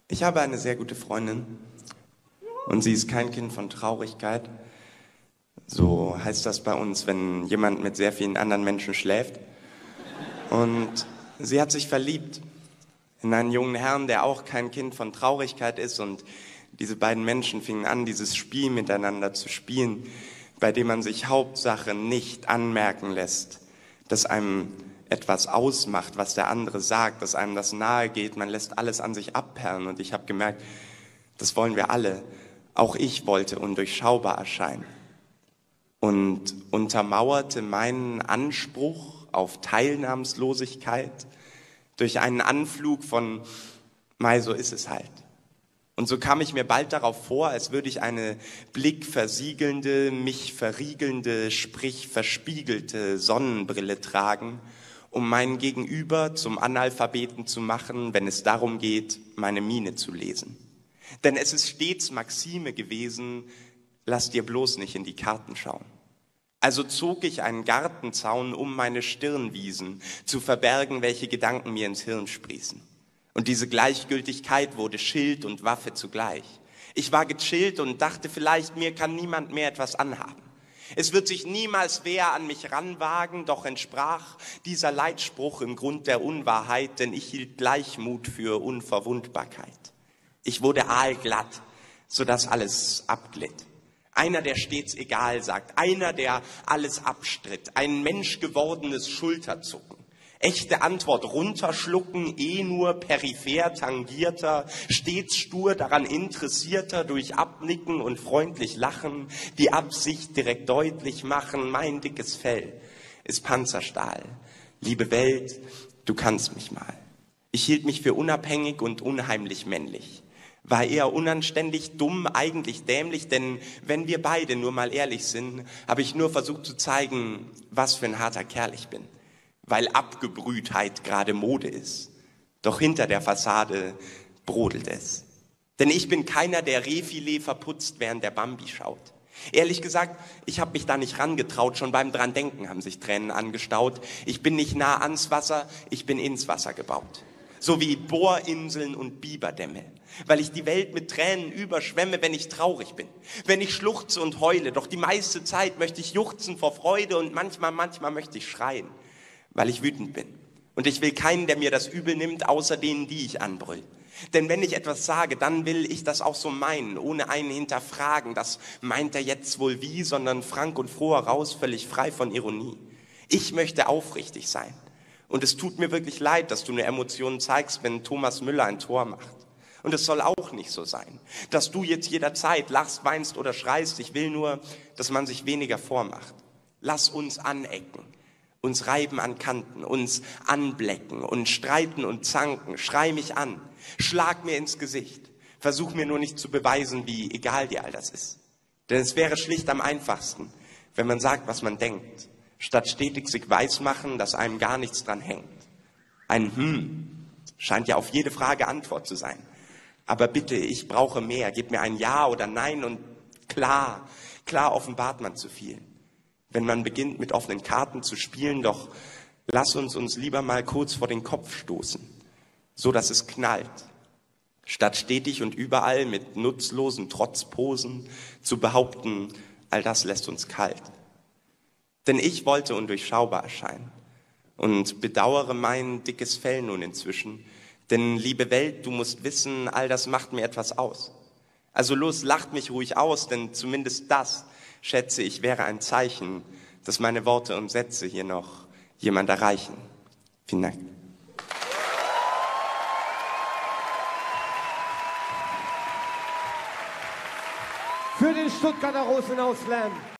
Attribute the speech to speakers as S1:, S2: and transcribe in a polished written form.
S1: Ich habe eine sehr gute Freundin und sie ist kein Kind von Traurigkeit. So heißt das bei uns, wenn jemand mit sehr vielen anderen Menschen schläft. Und sie hat sich verliebt in einen jungen Herrn, der auch kein Kind von Traurigkeit ist. Und diese beiden Menschen fingen an, dieses Spiel miteinander zu spielen, bei dem man sich Hauptsache nicht anmerken lässt, dass einem etwas ausmacht, was der andere sagt, dass einem das nahe geht. Man lässt alles an sich abperlen. Und ich habe gemerkt, das wollen wir alle. Auch ich wollte undurchschaubar erscheinen. Und untermauerte meinen Anspruch auf Teilnahmslosigkeit durch einen Anflug von, mei, so ist es halt. Und so kam ich mir bald darauf vor, als würde ich eine blickversiegelnde, mich verriegelnde, sprich verspiegelte Sonnenbrille tragen, um meinen Gegenüber zum Analphabeten zu machen, wenn es darum geht, meine Miene zu lesen. Denn es ist stets Maxime gewesen, lass dir bloß nicht in die Karten schauen. Also zog ich einen Gartenzaun um meine Stirnwiesen, zu verbergen, welche Gedanken mir ins Hirn sprießen. Und diese Gleichgültigkeit wurde Schild und Waffe zugleich. Ich war gechillt und dachte vielleicht, mir kann niemand mehr etwas anhaben. Es wird sich niemals wer an mich ranwagen, doch entsprach dieser Leitspruch im Grund der Unwahrheit, denn ich hielt Gleichmut für Unverwundbarkeit. Ich wurde aalglatt, sodass alles abglitt. Einer, der stets egal sagt, einer, der alles abstritt, ein menschgewordenes Schulterzucken. Echte Antwort runterschlucken, nur peripher tangierter, stets stur daran interessierter, durch Abnicken und freundlich lachen, die Absicht direkt deutlich machen, mein dickes Fell ist Panzerstahl. Liebe Welt, du kannst mich mal. Ich hielt mich für unabhängig und unheimlich männlich. War eher unanständig, dumm, eigentlich dämlich, denn wenn wir beide nur mal ehrlich sind, habe ich nur versucht zu zeigen, was für ein harter Kerl ich bin. Weil Abgebrühtheit gerade Mode ist. Doch hinter der Fassade brodelt es. Denn ich bin keiner, der Rehfilet verputzt, während der Bambi schaut. Ehrlich gesagt, ich habe mich da nicht rangetraut, schon beim dran denken haben sich Tränen angestaut. Ich bin nicht nah ans Wasser, ich bin ins Wasser gebaut. So wie Bohrinseln und Biberdämme. Weil ich die Welt mit Tränen überschwemme, wenn ich traurig bin. Wenn ich schluchze und heule, doch die meiste Zeit möchte ich juchzen vor Freude und manchmal möchte ich schreien. Weil ich wütend bin. Und ich will keinen, der mir das übel nimmt, außer denen, die ich anbrüll. Denn wenn ich etwas sage, dann will ich das auch so meinen, ohne einen hinterfragen. Das meint er jetzt wohl wie, sondern frank und froh heraus, völlig frei von Ironie. Ich möchte aufrichtig sein. Und es tut mir wirklich leid, dass du eine Emotion zeigst, wenn Thomas Müller ein Tor macht. Und es soll auch nicht so sein, dass du jetzt jederzeit lachst, weinst oder schreist. Ich will nur, dass man sich weniger vormacht. Lass uns anecken. Uns reiben an Kanten, uns anblecken und streiten und zanken. Schrei mich an, schlag mir ins Gesicht. Versuch mir nur nicht zu beweisen, wie egal dir all das ist. Denn es wäre schlicht am einfachsten, wenn man sagt, was man denkt, statt stetig sich weismachen, dass einem gar nichts dran hängt. Ein scheint ja auf jede Frage Antwort zu sein. Aber bitte, ich brauche mehr. Gib mir ein Ja oder Nein und klar offenbart man zu viel. Wenn man beginnt, mit offenen Karten zu spielen, doch lass uns lieber mal kurz vor den Kopf stoßen, so dass es knallt. Statt stetig und überall mit nutzlosen Trotzposen zu behaupten, all das lässt uns kalt. Denn ich wollte undurchschaubar erscheinen und bedauere mein dickes Fell nun inzwischen. Denn, liebe Welt, du musst wissen, all das macht mir etwas aus. Also los, lacht mich ruhig aus, denn zumindest das, schätze ich, wäre ein Zeichen, dass meine Worte und Sätze hier noch jemand erreichen. Vielen Dank.
S2: Für den Stuttgarter Rosenau Slam.